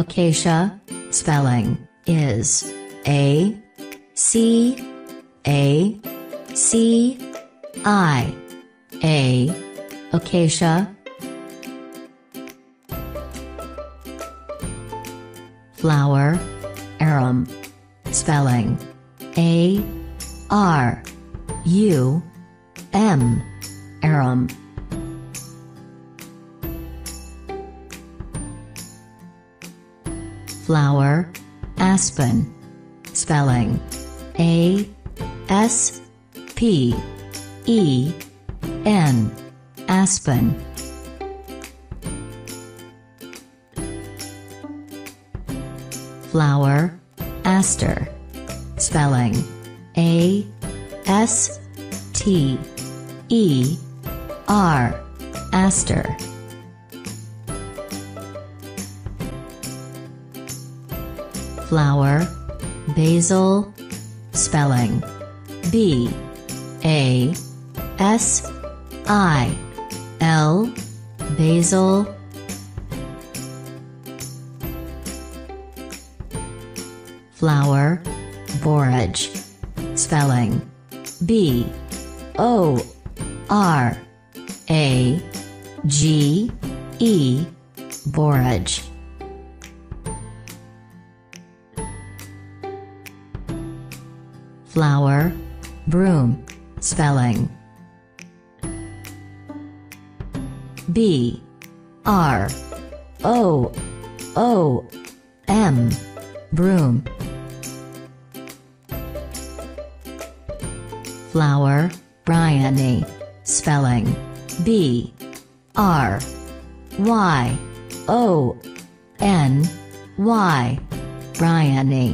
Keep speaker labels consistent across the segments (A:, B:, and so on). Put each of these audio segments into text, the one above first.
A: Acacia, spelling, is A C A C I A, acacia. Flower, arum, spelling, A R U M, arum. Flower, aspen, spelling, A S P E N, aspen. Flower, aster, spelling, A S T E R, aster. Flower, basil, spelling, B A S I L, basil. Flower, borage, spelling, B O R A G E, borage. Flower, broom, spelling, B R O O M, broom. Flower, bryony, spelling, B R Y O N Y, bryony.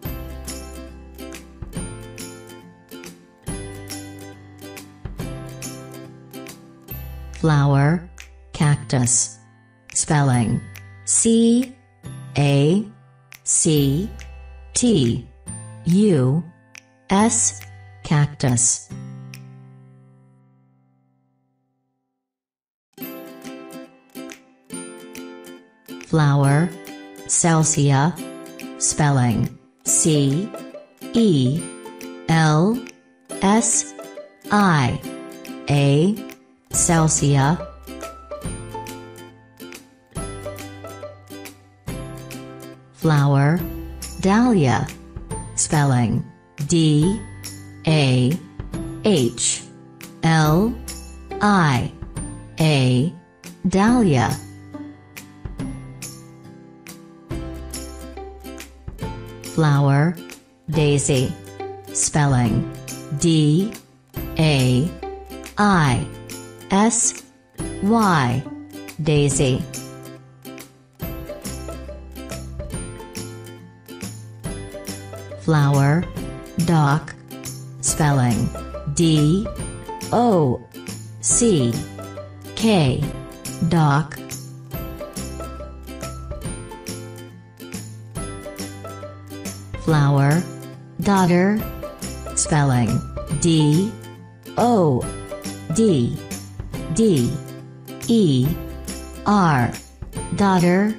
A: Flower, cactus, spelling, C A C T U S, cactus. Flower, Celsia, spelling, C E L S I A, Celsia. Flower, dahlia, spelling, D A H L I A, dahlia. Flower, daisy, spelling, D A I S Y, daisy. Flower, dock, spelling, D O C K, dock. Flower, dodder, spelling, D O D D E R, dodder.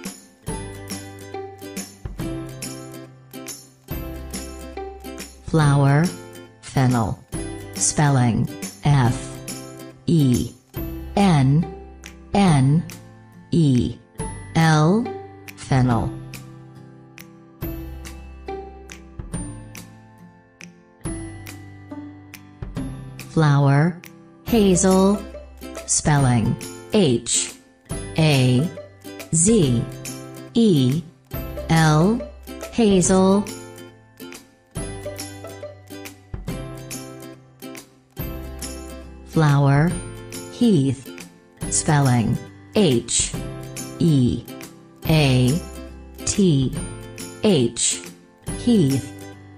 A: Flower, fennel, spelling, F E N N E L, fennel. Flower, hazel, spelling, H A Z E L, hazel. Flower, heath, spelling, H E A T H, heath.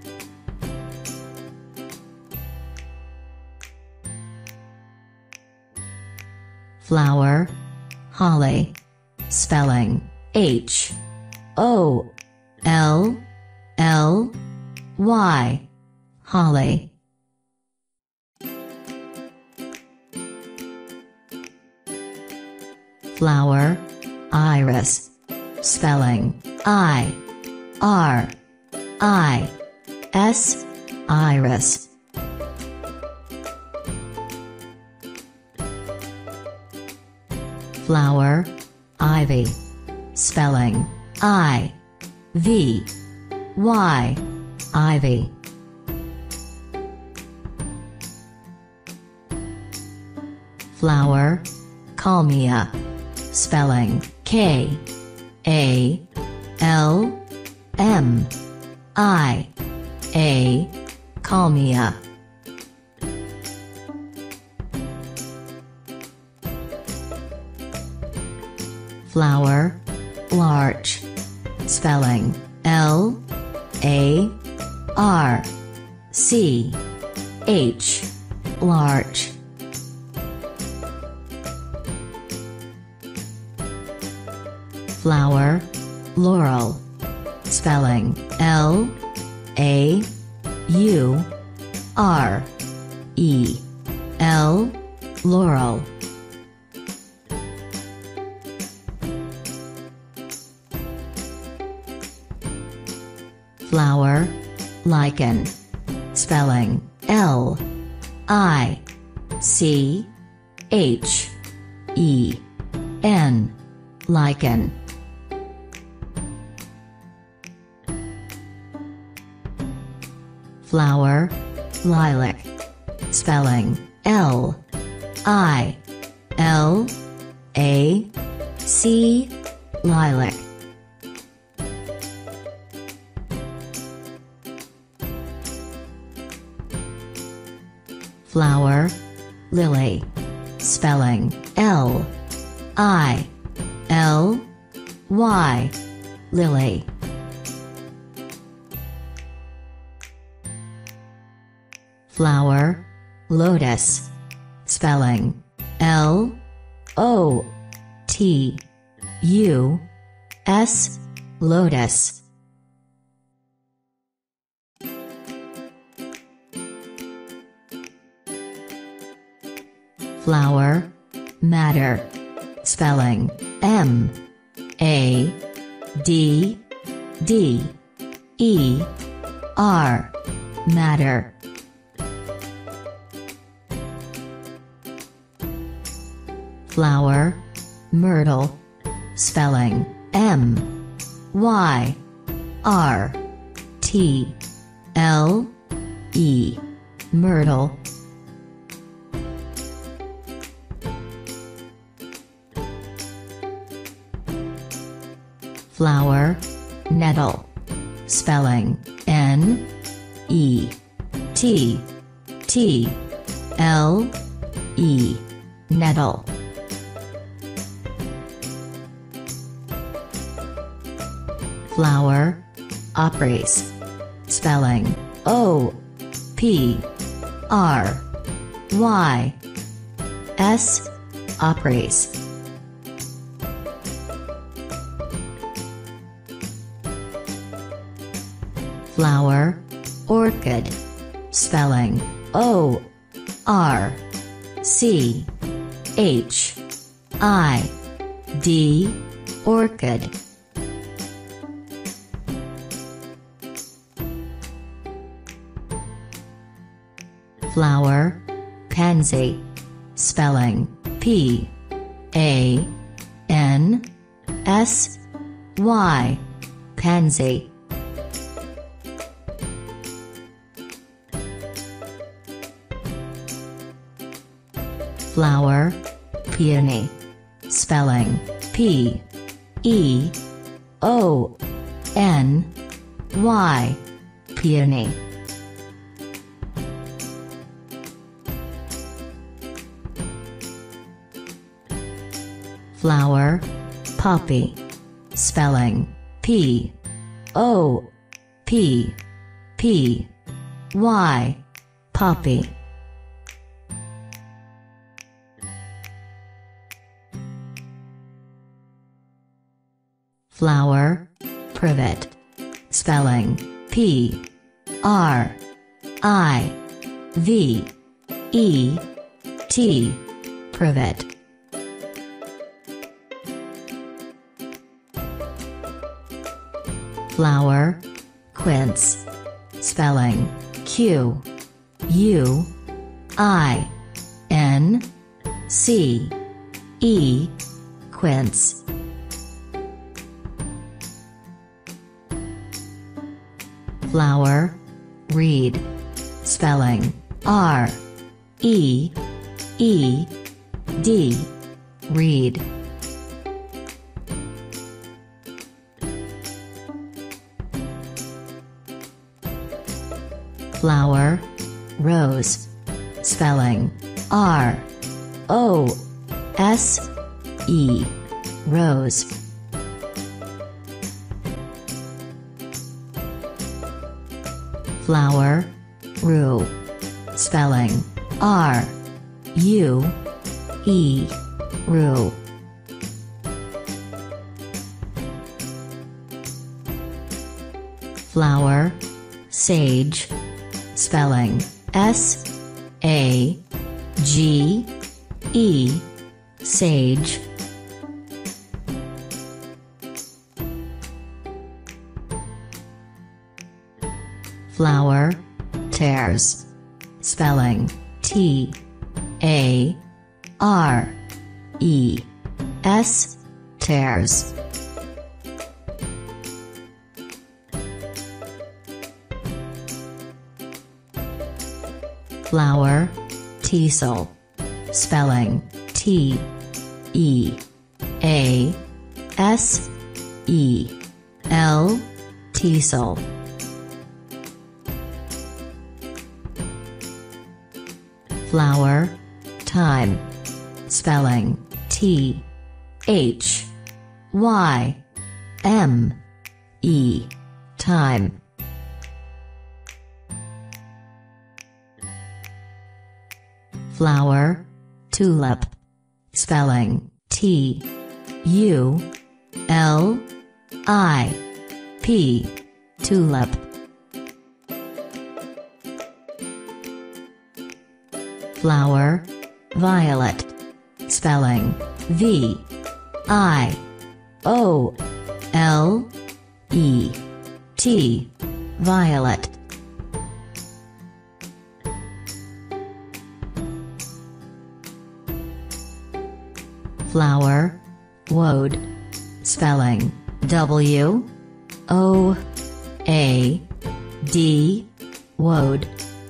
A: Flower, holly, spelling, H O L L Y, holly. Flower, iris, Spelling I-R-I-S, iris. Flower, ivy. Spelling I-V-Y, ivy. Flower, kalmia. Spelling K-A-L-M-I-A, kalmia. Flower, larch. Spelling L-A-R-C-H, larch. Flower, laurel. Spelling L-A-U-R-E-L, laurel. Flower, lichen. Spelling L-I-C-H-E-N, lichen. Flower, lilac. Spelling L-I-L-A-C, lilac. Flower, lily. Spelling L-I-L-Y, lily. Flower, lotus. Spelling L-O-T-U-S, lotus. Flower, madder. Spelling M-A-D-D-E-R, madder. Flower, myrtle. Spelling M-Y-R-T-L-E, myrtle. Flower, nettle. Spelling N-E-T-T-L-E, nettle. Flower, opries. Spelling O-P-R-Y-S, opries. Flower, orchid. Spelling O-R-C-H-I-D, orchid. Flower, pansy. Spelling P-A-N-S-Y, pansy. Flower, peony. Spelling P-E-O-N-Y, peony. Flower, poppy. Spelling P-O-P-P-Y, poppy. Flower, privet. Spelling P-R-I-V-E-T, privet. Flower. Quince. Spelling Q U I N C E. Quince. Flower. Reed. Spelling R E E D. Reed. Flower. Rose. Spelling R O S E. Rose. Flower. Rue. Spelling R U E. Rue. Flower. Sage. Spelling S A G E. Sage. Flower. Tares. Spelling T A R E S. Tares. Flower. Teasel. Spelling T E A S E L. Teasel. Flower. Thyme. Spelling T H Y M E. Thyme. Flower. Tulip. Spelling T U L I P. Tulip. Flower. Violet. Spelling V I O L E T. Violet. Flower. Woad. Spelling W O A D. Woad.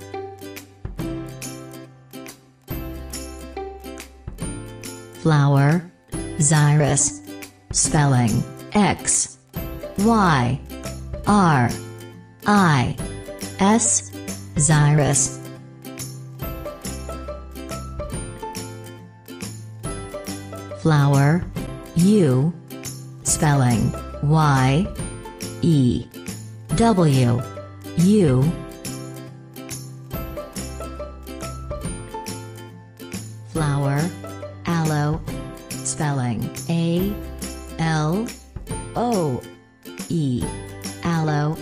A: Flower. Xyris. Spelling X Y R I S. Xyris. Flower. U. Spelling Y E W. U. Flower. Aloe. Spelling A L O E. Aloe.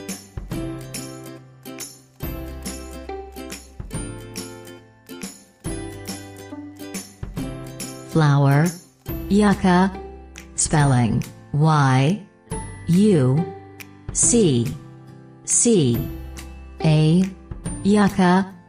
A: Flower. Yucca. Spelling Y U C C A. Yucca.